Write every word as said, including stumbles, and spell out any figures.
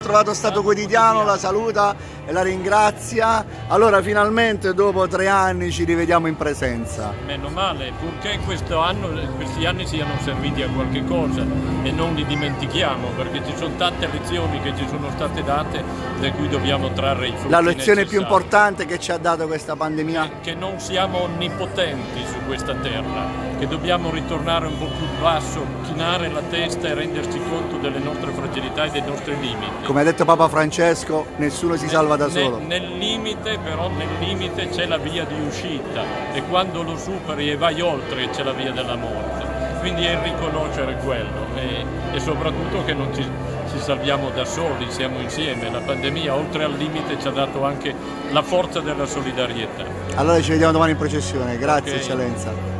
trovato Stato Quotidiano, la saluta e la ringrazia. Allora finalmente dopo tre anni ci rivediamo in presenza. Meno male, purché questo anno, questi anni siano serviti a qualche cosa e non li dimentichiamo, perché ci sono tante lezioni che ci sono state date da cui dobbiamo trarre i frutti. La lezione necessari. più importante che ci ha dato questa pandemia? Che, che non siamo onnipotenti su questa terra, che dobbiamo ritornare un po' più basso, chinare la testa e renderci conto delle nostre fragilità e dei nostri limiti. Come ha detto Papa Francesco, nessuno si nel, salva da nel, solo. Nel limite, però, nel limite c'è la via di uscita e quando lo superi e vai oltre c'è la via della morte. Quindi è riconoscere quello e, e soprattutto che non ci, ci salviamo da soli, siamo insieme. La pandemia oltre al limite ci ha dato anche la forza della solidarietà. Allora ci vediamo domani in processione, grazie, okay. Eccellenza.